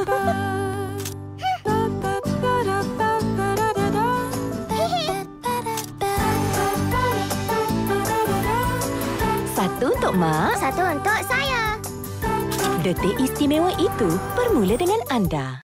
Satu untuk Mak. Satu untuk saya. Detik istimewa itu bermula dengan anda.